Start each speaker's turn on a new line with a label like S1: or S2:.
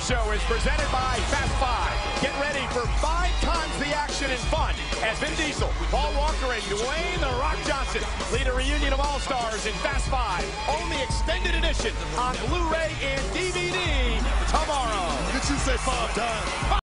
S1: RawSuperShow is presented by Fast 5. Get ready for 5 times the action and fun as Vin Diesel, Paul Walker, and Dwayne "The Rock" Johnson lead a reunion of All-Stars in Fast 5. Only extended edition on Blu-ray and DVD tomorrow.
S2: Did you say 5 times?